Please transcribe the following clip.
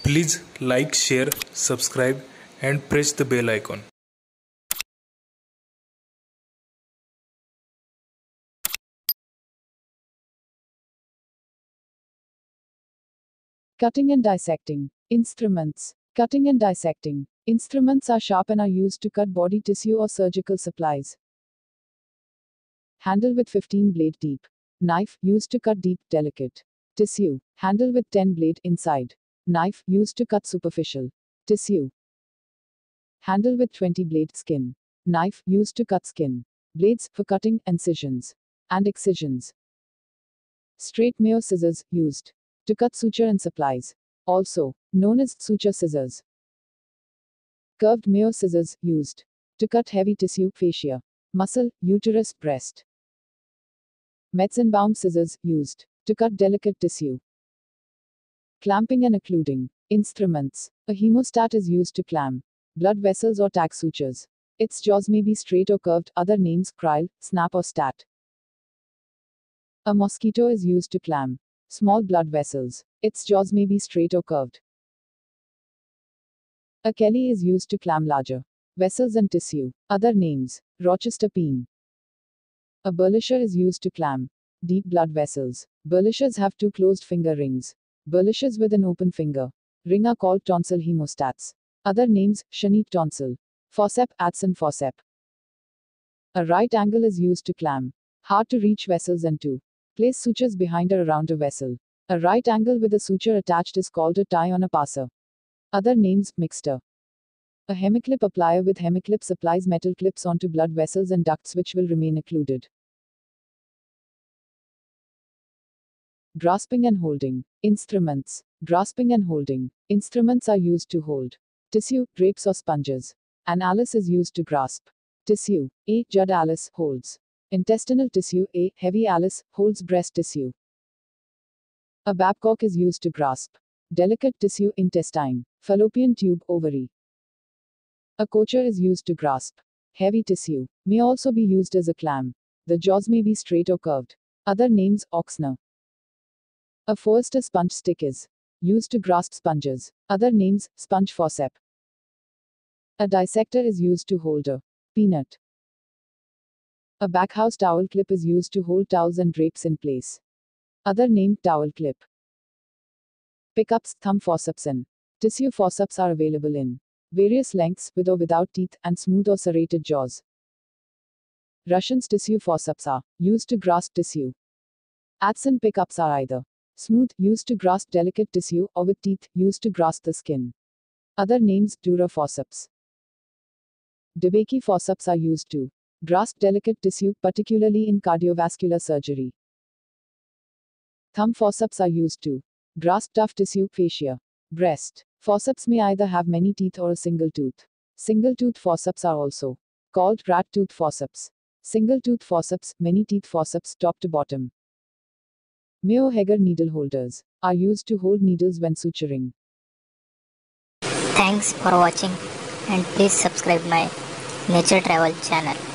Please like, share, subscribe and press the bell icon. Cutting and dissecting. Instruments. Cutting and dissecting. Instruments are sharp and are used to cut body tissue or surgical supplies. Handle with 15 blade deep. Knife, used to cut deep, delicate tissue. Handle with 10 blade inside. Knife, used to cut superficial tissue. Handle with 20 blade skin. Knife, used to cut skin. Blades, for cutting, incisions and excisions. Straight Mayo scissors, used to cut suture and supplies. Also known as suture scissors. Curved Mayo scissors, used to cut heavy tissue, fascia, muscle, uterus, breast. Metzenbaum scissors, used to cut delicate tissue. Clamping and occluding. Instruments. A hemostat is used to clamp blood vessels or tag sutures. Its jaws may be straight or curved, other names, cryle, snap or stat. A mosquito is used to clamp small blood vessels. Its jaws may be straight or curved. A Kelly is used to clamp larger vessels and tissue. Other names, Rochester pin. A burlisher is used to clamp deep blood vessels. Burlishers have two closed finger rings. Burlishers with an open finger ring are called tonsil hemostats. Other names, Shanit tonsil, forceps, Adson forceps. A right angle is used to clamp hard to reach vessels and to place sutures behind or around a vessel. A right angle with a suture attached is called a tie on a passer. Other names, mixter. A hemiclip applier with hemiclips applies metal clips onto blood vessels and ducts which will remain occluded. Grasping and holding. Instruments. Grasping and holding. Instruments are used to hold tissue, drapes or sponges. An Alice is used to grasp tissue. A. Judd Alice holds intestinal tissue. A. Heavy Alice holds breast tissue. A Babcock is used to grasp delicate tissue, intestine, fallopian tube, ovary. A Kocher is used to grasp heavy tissue. May also be used as a clamp. The jaws may be straight or curved. Other names, Ochsner. A Forster sponge stick is used to grasp sponges. Other names, sponge forceps. A dissector is used to hold a peanut. A backhouse towel clip is used to hold towels and drapes in place. Other name, towel clip. Pickups, thumb forceps and tissue forceps are available in various lengths, with or without teeth, and smooth or serrated jaws. Russian's tissue forceps are used to grasp tissue. Adson pickups are either smooth, used to grasp delicate tissue, or with teeth, used to grasp the skin. Other names, Dura forceps. DeBakey forceps are used to grasp delicate tissue, particularly in cardiovascular surgery. Thumb forceps are used to grasp tough tissue, fascia, breast. Forceps may either have many teeth or a single tooth. Single tooth forceps are also called rat tooth forceps. Single tooth forceps, many teeth forceps, top to bottom. Mayo Heger needle holders are used to hold needles when suturing. Thanks for watching and please subscribe my Nature Travel channel.